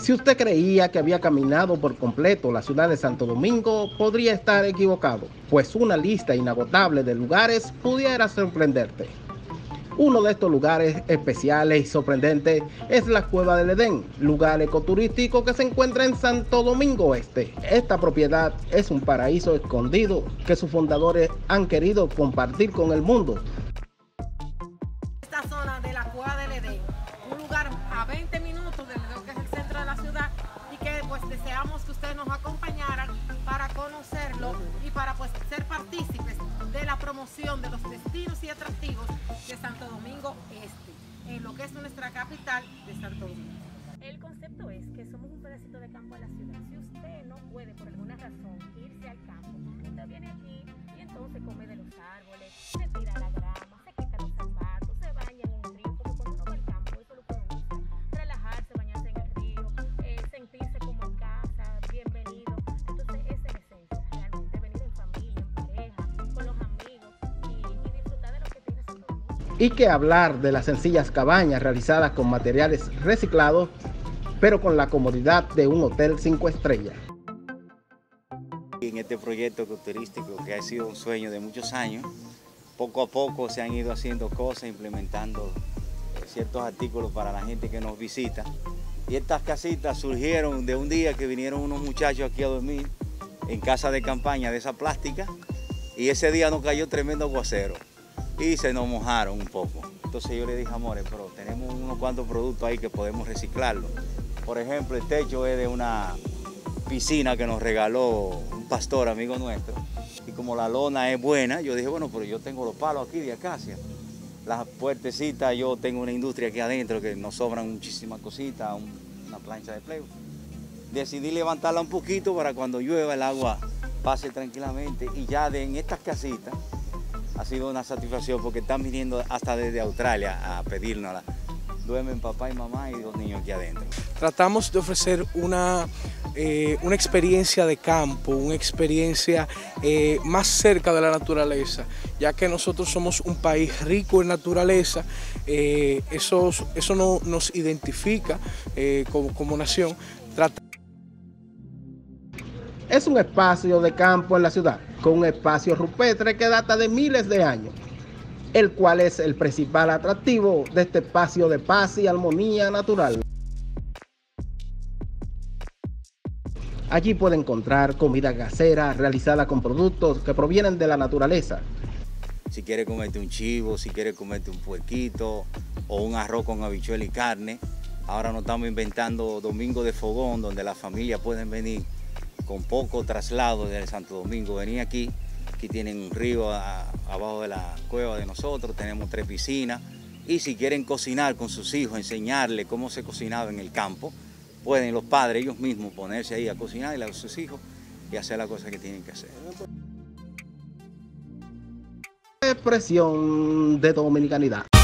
Si usted creía que había caminado por completo la ciudad de Santo Domingo, podría estar equivocado, pues una lista inagotable de lugares pudiera sorprenderte. Uno de estos lugares especiales y sorprendentes es la Cueva del Edén, lugar ecoturístico que se encuentra en Santo Domingo Este. Esta propiedad es un paraíso escondido que sus fundadores han querido compartir con el mundo. Esta zona de la Cueva del Edén, un lugar a 20 minutos de lo que es el centro de la ciudad y que pues deseamos que ustedes nos acompañaran para conocerlo y para pues ser partícipes de la promoción de los destinos y atractivos de Santo Domingo Este, en lo que es nuestra capital de Santo Domingo. El concepto es que somos un pedacito de campo de la ciudad. Si usted no puede por alguna razón irse al campo, usted viene aquí y entonces come de los árboles, se tira la grama, se quita los zapatos, se baña en un río, como cuando uno va al campo, eso lo puede uno relajarse, bañarse en el río, sentirse como en casa, bienvenido. Entonces esa es la esencia, realmente venir en familia, en pareja, con los amigos y disfrutar de lo que tiene Santo Domingo. Y que hablar de las sencillas cabañas realizadas con materiales reciclados, pero con la comodidad de un hotel 5 estrellas. En este proyecto turístico que ha sido un sueño de muchos años, poco a poco se han ido haciendo cosas, implementando ciertos artículos para la gente que nos visita. Y estas casitas surgieron de un día que vinieron unos muchachos aquí a dormir en casa de campaña de esa plástica y ese día nos cayó tremendo aguacero y se nos mojaron un poco. Entonces yo le dije, amores, pero tenemos unos cuantos productos ahí que podemos reciclarlo. Por ejemplo, el techo es de una piscina que nos regaló un pastor amigo nuestro. Y como la lona es buena, yo dije, bueno, pero yo tengo los palos aquí de acacia. Las puertecitas, yo tengo una industria aquí adentro que nos sobran muchísimas cositas, una plancha de plego. Decidí levantarla un poquito para cuando llueva el agua pase tranquilamente. Y ya en estas casitas ha sido una satisfacción porque están viniendo hasta desde Australia a pedírnosla. Duermen papá y mamá y dos niños aquí adentro. Tratamos de ofrecer una experiencia de campo, una experiencia más cerca de la naturaleza, ya que nosotros somos un país rico en naturaleza, eso no, nos identifica como nación. Es un espacio de campo en la ciudad, con un espacio rupestre que data de miles de años, el cual es el principal atractivo de este espacio de paz y armonía natural. Allí puede encontrar comida casera realizada con productos que provienen de la naturaleza. Si quiere comerte un chivo, si quiere comerte un puerquito o un arroz con habichuela y carne, ahora nos estamos inventando domingos de fogón donde las familias pueden venir con poco traslado desde Santo Domingo, venir aquí. Aquí tienen un río abajo de la cueva de nosotros, tenemos 3 piscinas y si quieren cocinar con sus hijos, enseñarles cómo se cocinaba en el campo, pueden los padres ellos mismos ponerse ahí a cocinar a sus hijos y hacer las cosas que tienen que hacer. Expresión de dominicanidad.